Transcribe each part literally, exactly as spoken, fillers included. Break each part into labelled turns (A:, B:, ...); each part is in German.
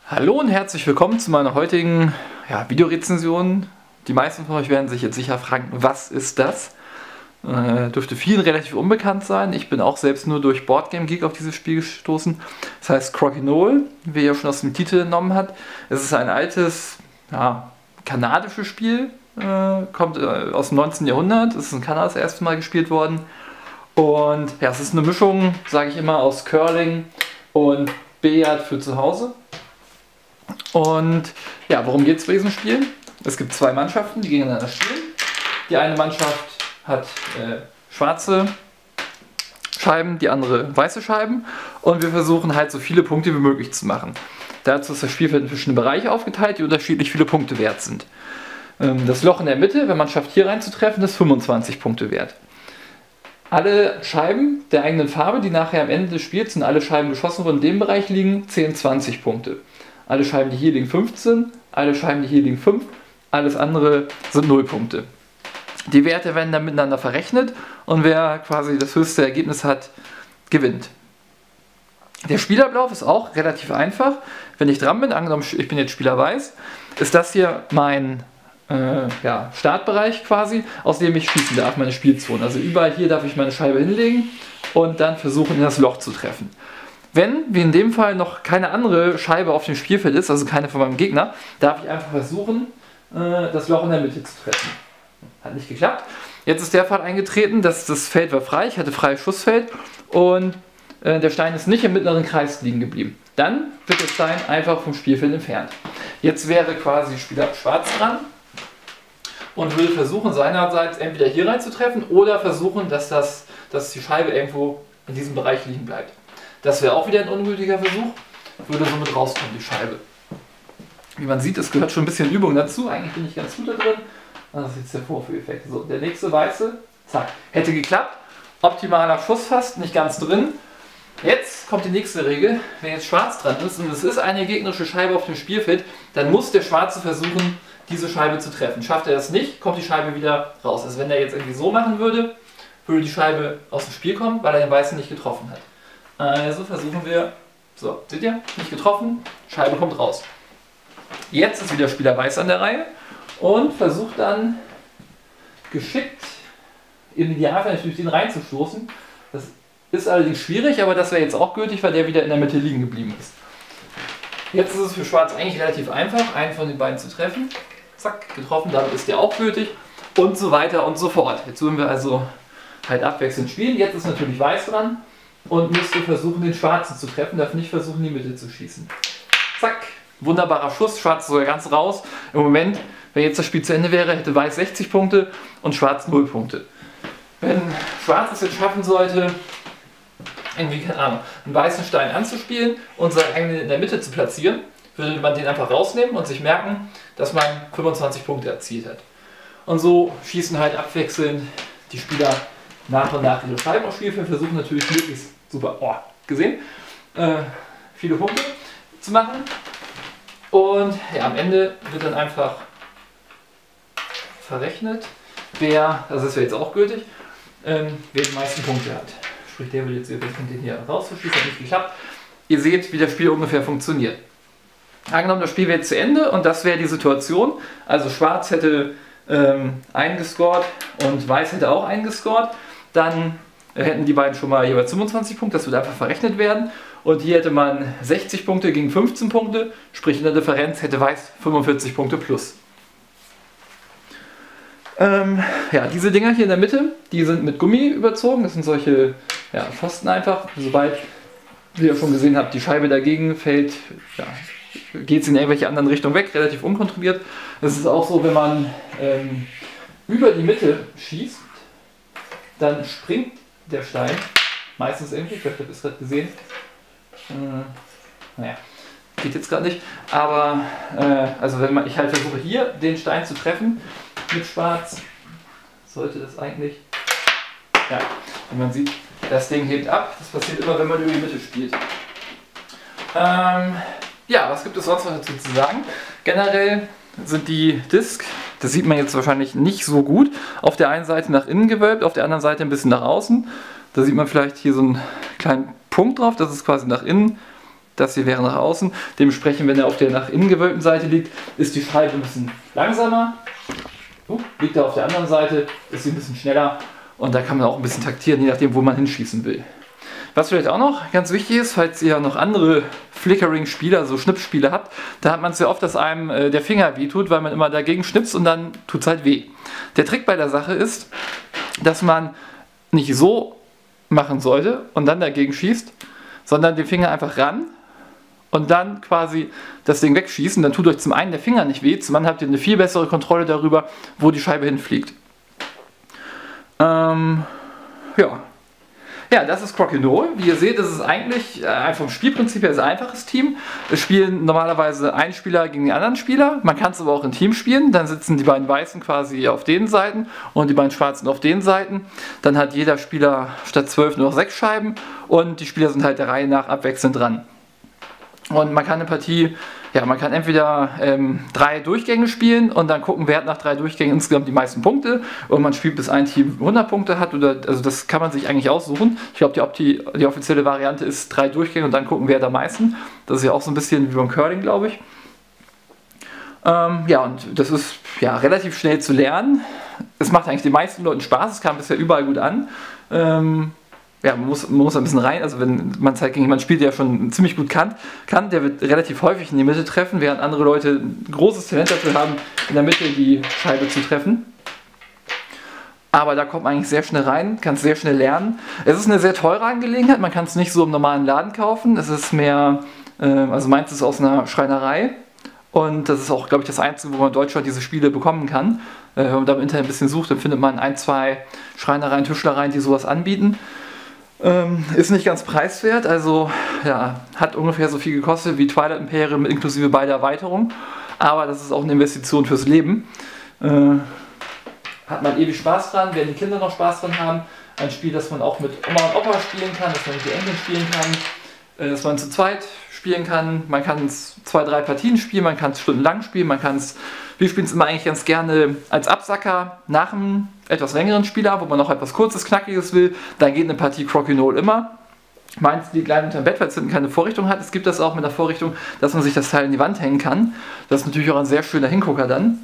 A: Hallo und herzlich willkommen zu meiner heutigen ja, Videorezension. Die meisten von euch werden sich jetzt sicher fragen, was ist das? Äh, dürfte vielen relativ unbekannt sein. Ich bin auch selbst nur durch Boardgame Geek auf dieses Spiel gestoßen. Das heißt Crokinole, wie ihr schon aus dem Titel entnommen habt. Es ist ein altes, ja, kanadisches Spiel, äh, kommt äh, aus dem neunzehnten Jahrhundert. Es ist in Kanada das erste Mal gespielt worden. Und ja, es ist eine Mischung, sage ich immer, aus Curling und Billard für zu Hause. Und ja, worum geht es bei diesem Spiel? Es gibt zwei Mannschaften, die gegeneinander spielen. Die eine Mannschaft hat äh, schwarze Scheiben, die andere weiße Scheiben. Und wir versuchen halt so viele Punkte wie möglich zu machen. Dazu ist das Spielfeld in verschiedene Bereiche aufgeteilt, die unterschiedlich viele Punkte wert sind. Ähm, das Loch in der Mitte, wenn man schafft hier reinzutreffen, ist fünfundzwanzig Punkte wert. Alle Scheiben der eigenen Farbe, die nachher am Ende des Spiels sind, alle Scheiben geschossen wurden, in dem Bereich liegen zehn, zwanzig Punkte. Alle Scheiben, die hier liegen, fünfzehn, alle Scheiben, die hier liegen, fünf, alles andere sind null Punkte. Die Werte werden dann miteinander verrechnet und wer quasi das höchste Ergebnis hat, gewinnt. Der Spielablauf ist auch relativ einfach. Wenn ich dran bin, angenommen ich bin jetzt Spieler Weiß, ist das hier mein äh, ja, Startbereich quasi, aus dem ich schießen darf, meine Spielzone. Also überall hier darf ich meine Scheibe hinlegen und dann versuchen, in das Loch zu treffen. Wenn, wie in dem Fall, noch keine andere Scheibe auf dem Spielfeld ist, also keine von meinem Gegner, darf ich einfach versuchen, das Loch in der Mitte zu treffen. Hat nicht geklappt. Jetzt ist der Fall eingetreten, dass das Feld war frei, ich hatte freies Schussfeld und der Stein ist nicht im mittleren Kreis liegen geblieben. Dann wird der Stein einfach vom Spielfeld entfernt. Jetzt wäre quasi Spieler Schwarz dran und würde versuchen, seinerseits entweder hier reinzutreffen oder versuchen, dass, das, dass die Scheibe irgendwo in diesem Bereich liegen bleibt. Das wäre auch wieder ein ungültiger Versuch, würde somit rauskommen, die Scheibe. Wie man sieht, es gehört schon ein bisschen Übung dazu, eigentlich bin ich ganz gut da drin. Das ist jetzt der Vorführeffekt. So, der nächste weiße, zack, hätte geklappt. Optimaler Schuss fast, nicht ganz drin. Jetzt kommt die nächste Regel, wenn jetzt schwarz dran ist und es ist eine gegnerische Scheibe auf dem Spielfeld, dann muss der Schwarze versuchen, diese Scheibe zu treffen. Schafft er das nicht, kommt die Scheibe wieder raus. Also wenn er jetzt irgendwie so machen würde, würde die Scheibe aus dem Spiel kommen, weil er den Weißen nicht getroffen hat. Also versuchen wir, so, seht ihr, nicht getroffen, Scheibe kommt raus. Jetzt ist wieder Spieler Weiß an der Reihe und versucht dann geschickt, im Idealfall natürlich den reinzustoßen. Das ist allerdings schwierig, aber das wäre jetzt auch gültig, weil der wieder in der Mitte liegen geblieben ist. Jetzt ist es für Schwarz eigentlich relativ einfach, einen von den beiden zu treffen. Zack, getroffen, damit ist der auch gültig und so weiter und so fort. Jetzt würden wir also halt abwechselnd spielen. Jetzt ist natürlich Weiß dran. Und müsste versuchen, den Schwarzen zu treffen, darf nicht versuchen, in die Mitte zu schießen. Zack, wunderbarer Schuss, Schwarz sogar ganz raus. Im Moment, wenn jetzt das Spiel zu Ende wäre, hätte Weiß sechzig Punkte und Schwarz null Punkte. Wenn Schwarz es jetzt schaffen sollte, irgendwie, keine Ahnung, einen weißen Stein anzuspielen und seinen eigenen in der Mitte zu platzieren, würde man den einfach rausnehmen und sich merken, dass man fünfundzwanzig Punkte erzielt hat. Und so schießen halt abwechselnd die Spieler nach und nach ihre Scheiben aufs Spielfeld, versuchen natürlich möglichst super, oh, gesehen, äh, viele Punkte zu machen. Und ja, am Ende wird dann einfach verrechnet, wer, also das wäre jetzt auch gültig, ähm, wer die meisten Punkte hat. Sprich, der will jetzt den hier rausverschießen, hat nicht geklappt. Ihr seht, wie das Spiel ungefähr funktioniert. Angenommen, das Spiel wäre jetzt zu Ende und das wäre die Situation. Also Schwarz hätte ähm, eingescored und Weiß hätte auch eingescored. Dann hätten die beiden schon mal jeweils fünfundzwanzig Punkte, das würde einfach verrechnet werden. Und hier hätte man sechzig Punkte gegen fünfzehn Punkte, sprich in der Differenz hätte Weiß fünfundvierzig Punkte plus. Ähm, ja, diese Dinger hier in der Mitte, die sind mit Gummi überzogen, das sind solche ja, Pfosten einfach. Sobald, wie ihr schon gesehen habt, die Scheibe dagegen fällt, ja, geht es in irgendwelche anderen Richtungen weg, relativ unkontrolliert. Es ist auch so, wenn man ähm, über die Mitte schießt, dann springt der Stein, meistens irgendwie, vielleicht habt ihr es gerade gesehen, äh, naja, geht jetzt gerade nicht, aber äh, also wenn man, ich halt versuche hier den Stein zu treffen mit Schwarz, sollte das eigentlich, ja, wie man sieht, das Ding hebt ab, das passiert immer, wenn man über die Mitte spielt. Ähm, ja, was gibt es sonst noch dazu zu sagen? Generell sind die Disc, das sieht man jetzt wahrscheinlich nicht so gut, auf der einen Seite nach innen gewölbt, auf der anderen Seite ein bisschen nach außen. Da sieht man vielleicht hier so einen kleinen Punkt drauf, das ist quasi nach innen Das hier wäre nach außen. Dementsprechend, wenn er auf der nach innen gewölbten Seite liegt, ist die Scheibe ein bisschen langsamer. Uh, liegt er auf der anderen Seite, ist sie ein bisschen schneller. Und da kann man auch ein bisschen taktieren, je nachdem, wo man hinschießen will. Was vielleicht auch noch ganz wichtig ist, falls ihr noch andere Flickering-Spiele, also Schnippspiele habt, da hat man es ja oft, dass einem äh, der Finger wehtut, weil man immer dagegen schnipst und dann tut es halt weh. Der Trick bei der Sache ist, dass man nicht so machen sollte und dann dagegen schießt, sondern den Finger einfach ran und dann quasi das Ding wegschießen. Dann tut euch zum einen der Finger nicht weh, zum anderen habt ihr eine viel bessere Kontrolle darüber, wo die Scheibe hinfliegt. Ähm, ja. Ja, das ist Crokinole. Wie ihr seht, ist es eigentlich äh, vom Spielprinzip her ein einfaches Team. Es spielen normalerweise ein Spieler gegen den anderen Spieler. Man kann es aber auch in Team spielen. Dann sitzen die beiden Weißen quasi auf den Seiten und die beiden Schwarzen auf den Seiten. Dann hat jeder Spieler statt zwölf nur noch sechs Scheiben und die Spieler sind halt der Reihe nach abwechselnd dran. Und man kann eine Partie, ja, man kann entweder ähm, drei Durchgänge spielen und dann gucken, wer hat nach drei Durchgängen insgesamt die meisten Punkte. Und man spielt, bis ein Team hundert Punkte hat. Oder, also das kann man sich eigentlich aussuchen. Ich glaube, die, die offizielle Variante ist drei Durchgänge und dann gucken, wer hat am meisten. Das ist ja auch so ein bisschen wie beim Curling, glaube ich. Ähm, ja, und das ist ja relativ schnell zu lernen. Es macht eigentlich den meisten Leuten Spaß. Es kam bisher überall gut an. Ähm, Ja, man muss, man muss ein bisschen rein, also wenn man Zeit gegen jemanden spielt, der schon ziemlich gut kann, kann, der wird relativ häufig in die Mitte treffen, während andere Leute ein großes Talent dafür haben, in der Mitte die Scheibe zu treffen. Aber da kommt man eigentlich sehr schnell rein, kann es sehr schnell lernen. Es ist eine sehr teure Angelegenheit, man kann es nicht so im normalen Laden kaufen, es ist mehr, äh, also meins ist aus einer Schreinerei. Und das ist auch, glaube ich, das Einzige, wo man in Deutschland diese Spiele bekommen kann. Äh, wenn man da im Internet ein bisschen sucht, dann findet man ein, zwei Schreinereien, Tischlereien, die sowas anbieten. Ähm, ist nicht ganz preiswert, also ja, hat ungefähr so viel gekostet wie Twilight Imperium inklusive beider Erweiterungen, aber das ist auch eine Investition fürs Leben. Äh, hat man ewig Spaß dran, werden die Kinder noch Spaß dran haben. Ein Spiel, das man auch mit Oma und Opa spielen kann, das man mit den Enkeln spielen kann, äh, das man zu zweit spielen kann. Man kann es zwei, drei Partien spielen, man kann es stundenlang spielen, man kann es, wir spielen es immer eigentlich ganz gerne als Absacker nach einem etwas längeren Spieler, wo man noch etwas Kurzes, Knackiges will. Dann geht eine Partie Crokinole immer. Meins liegt leider unter dem Bett, weil es hinten keine Vorrichtung hat. Es gibt das auch mit der Vorrichtung, dass man sich das Teil in die Wand hängen kann. Das ist natürlich auch ein sehr schöner Hingucker dann.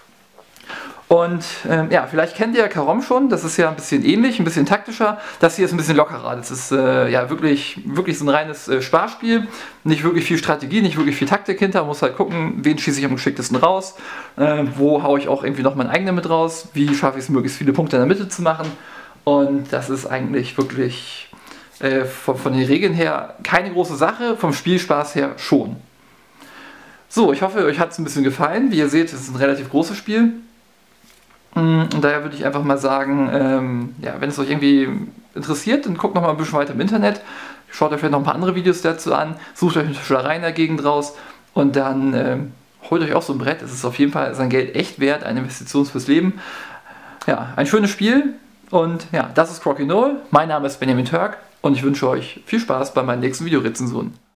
A: Und ähm, ja, vielleicht kennt ihr Carom schon, das ist ja ein bisschen ähnlich, ein bisschen taktischer. Das hier ist ein bisschen lockerer, das ist äh, ja wirklich, wirklich so ein reines äh, Sparspiel. Nicht wirklich viel Strategie, nicht wirklich viel Taktik hinter, man muss halt gucken, wen schieße ich am geschicktesten raus, äh, wo haue ich auch irgendwie noch meinen eigenen mit raus, wie schaffe ich es, möglichst viele Punkte in der Mitte zu machen. Und das ist eigentlich wirklich äh, von, von den Regeln her keine große Sache, vom Spielspaß her schon. So, ich hoffe, euch hat es ein bisschen gefallen. Wie ihr seht, es ist ein relativ großes Spiel. Und daher würde ich einfach mal sagen, ähm, ja, wenn es euch irgendwie interessiert, dann guckt noch mal ein bisschen weiter im Internet, schaut euch vielleicht noch ein paar andere Videos dazu an, sucht euch eine Tischlerei in der Gegend raus und dann ähm, holt euch auch so ein Brett. Es ist auf jeden Fall sein Geld echt wert, eine Investition fürs Leben. Ja, ein schönes Spiel und ja, das ist Crokinole. Mein Name ist Benjamin Türk und ich wünsche euch viel Spaß bei meinen nächsten Videorezensionen.